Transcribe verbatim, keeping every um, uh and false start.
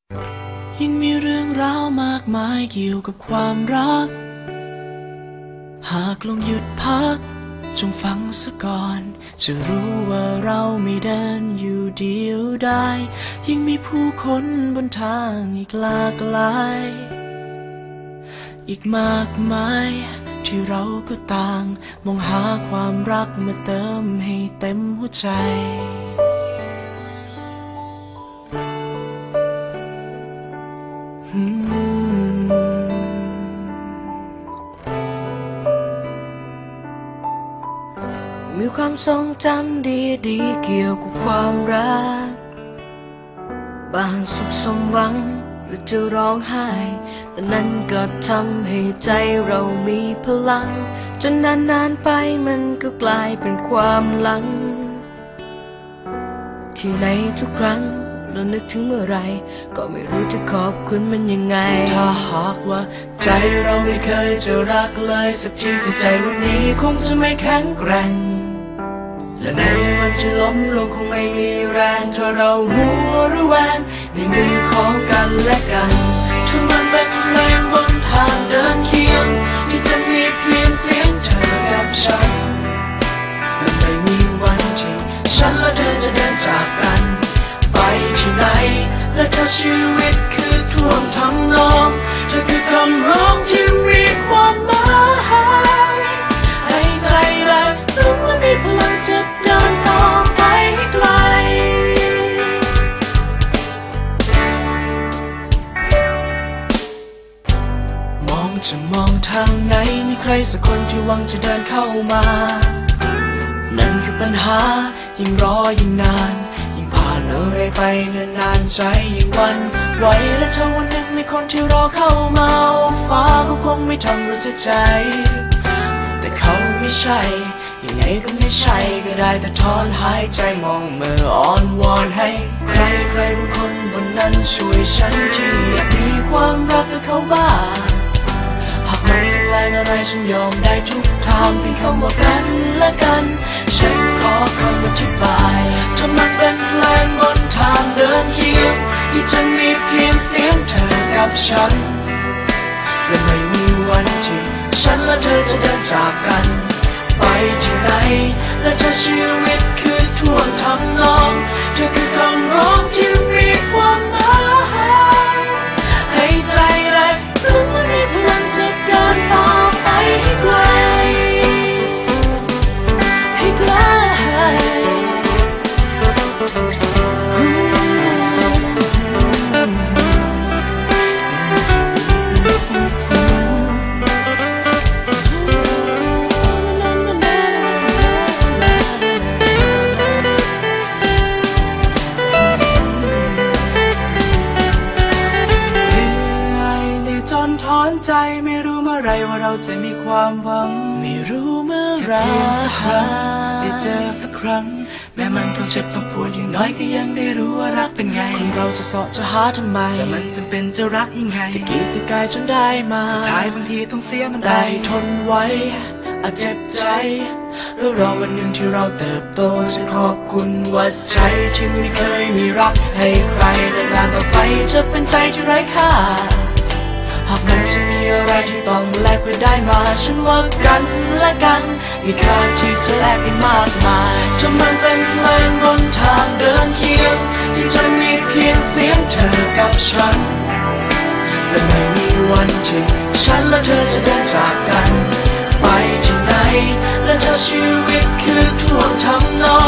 ยังมีเรื่องราวมากมายเกี่ยวกับความรักหากลองหยุดพักจงฟังซะก่อนจะรู้ว่าเราไม่เดินอยู่เดียวได้ยังมีผู้คนบนทางอีกหลากหลายอีกมากมายที่เราก็ต่างมองหาความรักมาเติมให้เต็มหัวใจมีความทรงจำดีๆเกี่ยวกับความรักบางสุขสมหวังหรือจะร้องไห้แต่นั้นก็ทำให้ใจเรามีพลังจนนานๆไปมันก็กลายเป็นความหลังที่ในทุกครั้งเรานึกถึงเมื่อไรก็ไม่รู้จะขอบคุณมันยังไงถ้าหากว่าใจเราไม่เคยจะรักเลยสักทีจะใจวันนี้คงจะไม่แข็งแกร่งและในวันที่ล้มลงคงไม่มีแรงถ้าเรามัวระแวงในมือของกันและกันถ้ามันเป็นเพลงบนทางเดินเคียงที่จะมีเพียงเสียงเธอกับฉันและไม่มีวันที่ฉันและเธอจะเดินจากกันไปที่ไหนและถ้าชีวิตคือท่วงทำนองเธอคือคำร้องที่มีความหมายให้ใจแรงซึ้งและมีพลังจะเดินต่อไปให้ไกลมองจะมองทางไหนมีใครสักคนที่หวังจะเดินเข้ามานั่นคือปัญหายิ่งรอยิ่งนานผ่านอะไรไปนานๆใจยิ่งวันไหวและถ้าวันหนึ่งมีคนที่รอเข้ามาฟ้าก็คงไม่ทำรู้สึกใจแต่เขาไม่ใช่ยังไงก็ไม่ใช่ก็ได้แต่ถอนหายใจมองเมื่ออ้อนวอนให้ใครใครบางคนบนนั้นช่วยฉันที่อยากมีความรักกับเขาบ้างหากมันต้องแรงอะไรฉันยอมได้ทุกทางเพียงคำว่ากันและกันฉันขอคำอธิบายถ้ามันเป็นเพลงบนทางเดินเคียงที่จะมีเพียงเสียงเธอกับฉันและไม่มีวันที่ฉันและเธอจะเดินจากกันไปที่ไหนและถ้าชีวิตคือท่วงทำนองเธอคือคำร้องที่มีความหมายให้ใจแรงซึ่งไม่มีพลังจะเดินต่อไปให้ไกลให้ไกลถอนใจไม่รู้เมื่อไรว่าเราจะมีความหวังไม่รู้เมื่อไรได้เจอสักครั้งแม้มันต้องเจ็บต้องปวดอย่างน้อยก็ยังได้รู้ว่ารักเป็นไงคนเราจะเสาะจะหาทำไมแต่มันจำเป็นจะรักยังไงตะกี้ตะกายจนได้มาท้ายบางทีต้องเสียมันได้ทนไว้อาจเจ็บใจแล้วรอวันหนึ่งที่เราเติบโตฉันขอบคุณว่าใจที่ไม่เคยมีรักให้ใครและนานต่อไปจะเป็นใจที่ไร้ค่าหากมันจะมีอะไรที่ต้องแลกเพื่อได้มาฉันว่ากันและกันมีค่าที่จะแลกได้มากมายถ้ามันเป็นเพลงบนทางเดินเคียงที่จะมีเพียงเสียงเธอกับฉันและไม่มีวันที่ฉันและเธอจะเดินจากกันไปที่ไหนและถ้าชีวิตคือท่วงทำนอง